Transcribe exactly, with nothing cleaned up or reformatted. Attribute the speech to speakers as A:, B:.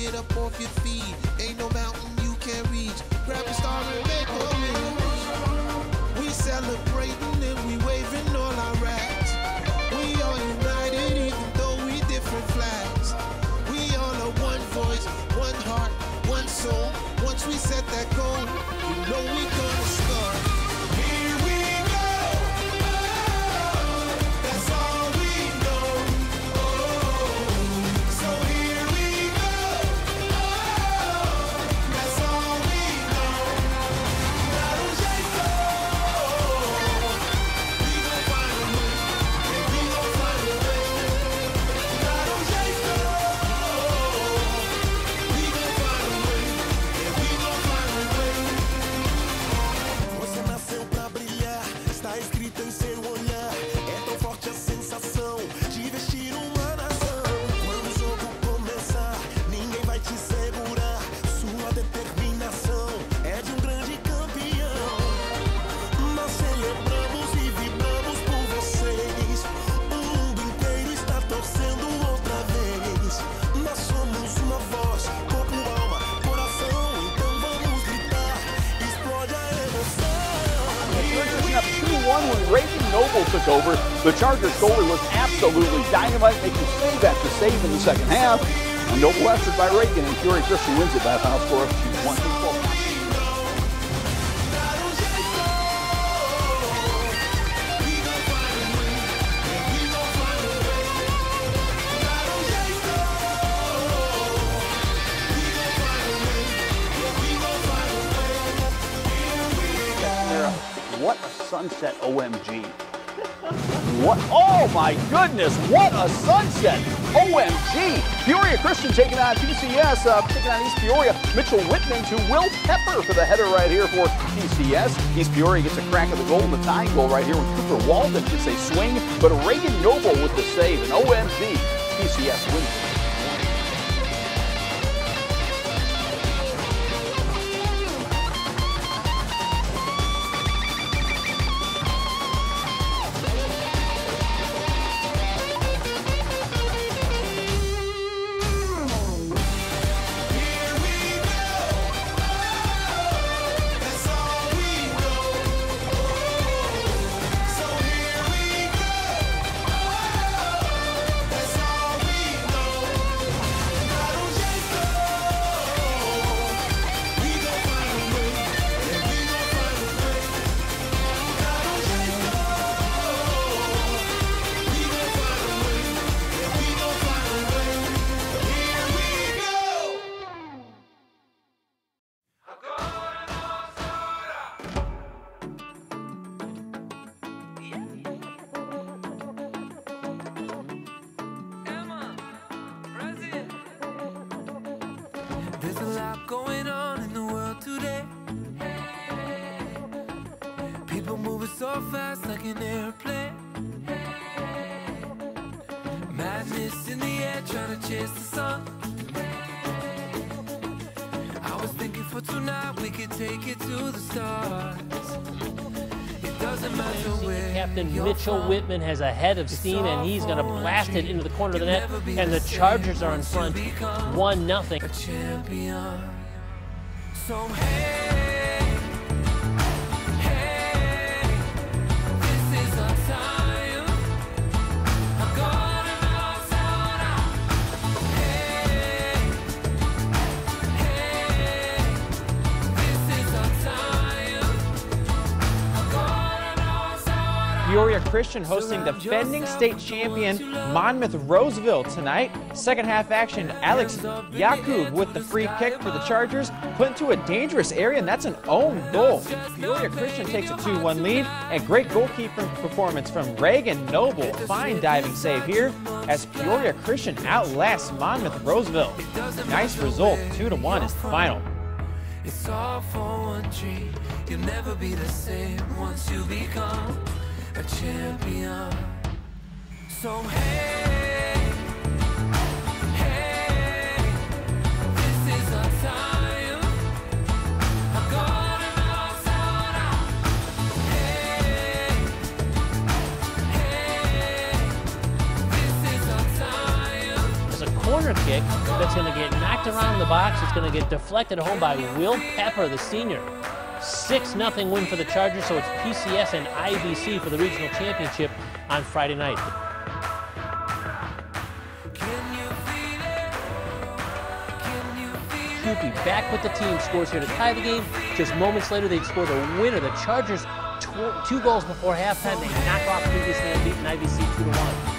A: get up off your feet. Ain't no mountain you can't reach. Grab a star and make a wish. We celebrating and we waving all our rags. We all united even though we different flags. We all are one voice, one heart, one soul. Once we set that goal, you know we gonna start. Here we go. That's all we know. Oh, so here we go. Oh, that's all we know. Dá um jeito. We gon' find a way. And we gon' find a way. Dá um jeito. We gon' find a way. And we gon' find a way.
B: Você nasceu pra brilhar, está escrito em seu olhar. É tão forte a sensação de vestir uma nação. Quando o jogo começar, ninguém vai te segurar. Sua determinação é de um grande campeão. Nós celebramos e vibramos por vocês. O mundo inteiro está torcendo outra vez. Nós somos uma voz, corpo, alma, coração. Então vamos gritar, explode a emoção.
C: Chargers up two one when Reagan Noble took over. The Chargers goalie was absolutely dynamite, making save after save in the second half. And Noble answered by Reagan, and Peoria Christian wins it by a final score of two one. What a sunset, O M G. What? Oh my goodness, what a sunset. O M G. Peoria Christian taking on T C S, uh, taking on East Peoria. Mitchell Whitman to Will Pepper for the header right here for T C S. East Peoria gets a crack at the goal, the tying goal right here when Cooper Walden gets a swing, but Reagan Noble with the save, and O M G, T C S wins.
D: There's a lot going on in the world today. People moving so fast like an airplane. Madness in the air, trying to chase the sun. I was thinking for tonight we could take it to the stars. It doesn't matter where
E: Captain
D: you're
E: Mitchell
D: from.
E: Whitman has a head of steam, and he's going to blast it into the corner of the net, and the Chargers are in front one nothing.
D: A champion. So hey, hey, this is our time. I'm gonna knock someone out. Hey, hey, this is our time. I'm gonna knock someone out.
F: Peoria Christian hosting defending state champion Monmouth Roseville tonight. Second half action, Alex Yakub with the free kick for the Chargers, put into a dangerous area, and that's an own goal. Peoria Christian takes a two one lead, and great goalkeeping performance from Reagan Noble. Fine diving save here as Peoria Christian outlasts Monmouth Roseville. Nice result, two to one is the final.
D: It's all for one dream. You'll never be the same once you become a champion. So hey, hey, this is our time. I'm gonna knock someone out. Hey, hey, this is our time.
E: There's a corner kick that's going to get knocked around the box. It's going to get deflected home by Will Pepper, the senior. six nothing win for the Chargers, so it's P C S and I V C for the regional championship on Friday night. Kewpie back with the team, scores here to tie the game. Just moments later, they'd score the winner. The Chargers, tw two goals before halftime, they knock off previously unbeaten I V C two to one.